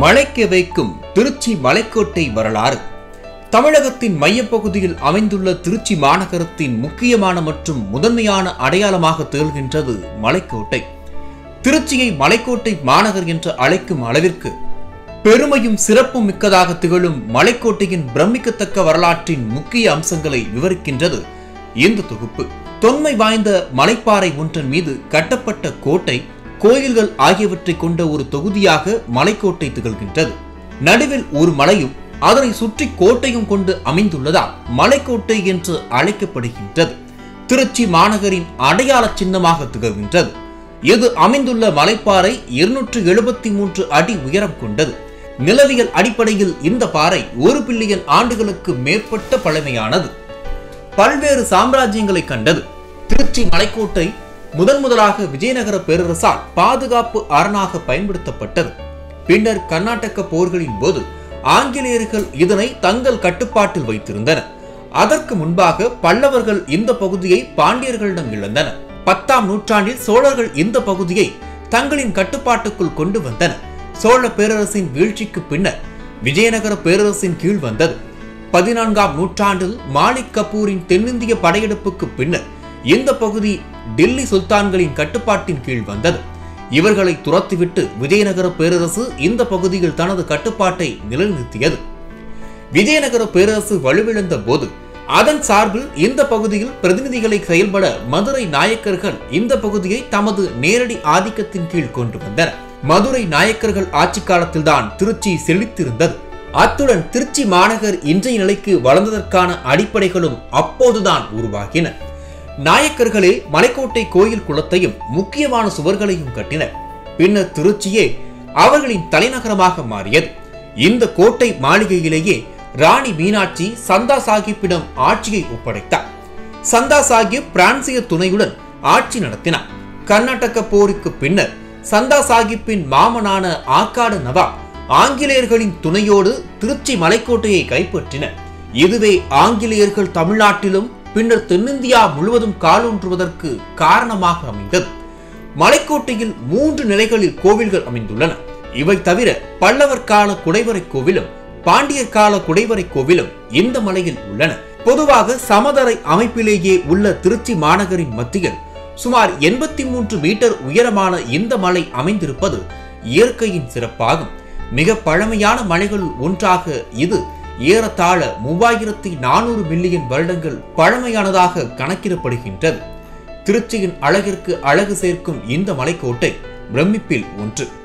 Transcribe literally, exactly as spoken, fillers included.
மலைக்க வைக்கும் திருச்சி மலைக்கோட்டை வரலாறு. தமிழகத்தின் மையப்பகுதியில் அமைந்துள்ள திருச்சி மாநகரத்தின் முக்கியமான மற்றும் முதன்மையான அடையாளமாக திகழ்கின்றது மலைக்கோட்டை. திருச்சியை மலைக்கோட்டை மாநகர் என்று அழைக்கும் அளவிற்கு பெருமையும் சிறப்பும் மிக்கதாக திகழும் மலைக்கோட்டையின் பிரமிக்கத்தக்க வரலாற்றின் முக்கிய அம்சங்களை விவரிக்கின்றது இந்த தொகுப்பு. தொன்மை வாய்ந்த மலைப்பாறை ஒன்றன் மீது கட்டப்பட்ட கோட்டை, கோயில்கள் ஆகியவற்றை கொண்ட ஒரு தொகுதியாக மலைக்கோட்டை திகழ்கின்றது. நடுவில் ஒரு மலையும் அதனை சுற்றி கோட்டையும் கொண்டு அமைந்துள்ளதால் மலைக்கோட்டை என்று அழைக்கப்படுகின்றது. திருச்சி மாநகரின் அடையாள சின்னமாக திகழ்கின்றது. இது அமைந்துள்ள மலைப்பாறை இருநூற்று எழுபத்தி மூன்று அடி உயரம் கொண்டது. நிலவியல் அடிப்படையில் இந்த பாறை ஒரு பில்லியன் ஆண்டுகளுக்கு மேற்பட்ட பழமையானது. பல்வேறு சாம்ராஜ்யங்களை கண்டது. திருச்சி மலைக்கோட்டை முதன் முதலாக விஜயநகர பேரரசால் பாதுகாப்பு அரணாக பயன்படுத்தப்பட்டது. பின்னர் கர்நாடக போர்களின் போது ஆங்கிலேயர்கள் இதனை தங்கள் கட்டுப்பாட்டில் வைத்திருந்தனர். அதற்கு முன்பாக பல்லவர்கள் இந்த பகுதியை பாண்டியர்களிடம் இழந்தனர். பத்தாம் நூற்றாண்டில் சோழர்கள் இந்த பகுதியை தங்களின் கட்டுப்பாட்டுக்குள் கொண்டு வந்தனர். சோழ பேரரசின் வீழ்ச்சிக்கு பின்னர் விஜயநகர பேரரசின் கீழ் வந்தது. பதினான்காம் நூற்றாண்டில் மாலிக் கபூரின் தென்னிந்திய படையெடுப்புக்கு பின்னர் இந்த பகுதி டெல்லி சுல்தான்களின் கட்டுப்பாட்டின் கீழ் வந்தது. இவர்களை துரத்திவிட்டு விஜயநகர பேரரசு இந்த பகுதியில் தனது கட்டுப்பாட்டை நிலைநிறுத்தியது. விஜயநகர பேரரசு வலுவிழந்த போது அதன் சார்பில் இந்த பகுதியில் பிரதிநிதிகளை செயல்பட மதுரை நாயக்கர்கள் இந்த பகுதியை தமது நேரடி ஆதிக்கத்தின் கீழ் கொண்டு வந்தனர். மதுரை நாயக்கர்கள் ஆட்சி காலத்தில்தான் திருச்சி செழித்திருந்தது. அத்துடன் திருச்சி மாநகர் இன்றைய நிலைக்கு வளர்ந்ததற்கான அடிப்படைகளும் அப்போதுதான் உருவாகின. நாயக்கர்களே மலைக்கோட்டை கோயில் குளத்தையும் முக்கியமான சுவர்களையும் கட்டினர். பின்னர் திருச்சியே அவர்களின் தலைநகரமாக மாறியது. இந்த கோட்டை மாளிகையிலேயே ராணி மீனாட்சி சந்தா சாஹிப்பிடம் ஆட்சியை ஒப்படைத்தார். சந்தா சாஹிப் பிரான்சிய துணையுடன் ஆட்சி நடத்தினார். கர்நாடக போருக்கு பின்னர் சந்தா சாஹிப்பின் மாமனான ஆற்காடு நவாப் ஆங்கிலேயர்களின் துணையோடு திருச்சி மலைக்கோட்டையை கைப்பற்றினர். இதுவே ஆங்கிலேயர்கள் தமிழ்நாட்டிலும் பின்னர் தென்னிந்தியா முழுவதும் காலூன்றுவதற்கு காரணமாக அமைந்தது. மலைக்கோட்டையில் மூன்று நிலைகளில் கோவில்கள் அமைந்துள்ளன. இவை தவிர பல்லவர் கால குடைவரை கோவிலும் பாண்டியர் கால குடைவரை கோவிலும் இந்த மலையில் உள்ளன. பொதுவாக சமதரை அமைப்பிலேயே உள்ள திருச்சி மாநகரின் மத்தியில் சுமார் எண்பத்தி மூன்று மீட்டர் உயரமான இந்த மலை அமைந்திருப்பது இயற்கையின் சிறப்பாகும். மிக பழமையான மலைகளுள் ஒன்றாக இது ஏறத்தாழ மூவாயிரத்தி நானூறு மில்லியன் வருடங்கள் பழமையானதாக கணக்கிடப்படுகின்றது. திருச்சியின் அழகிற்கு அழகு சேர்க்கும் இந்த மலைக்கோட்டை பிரமிப்பில் ஒன்று.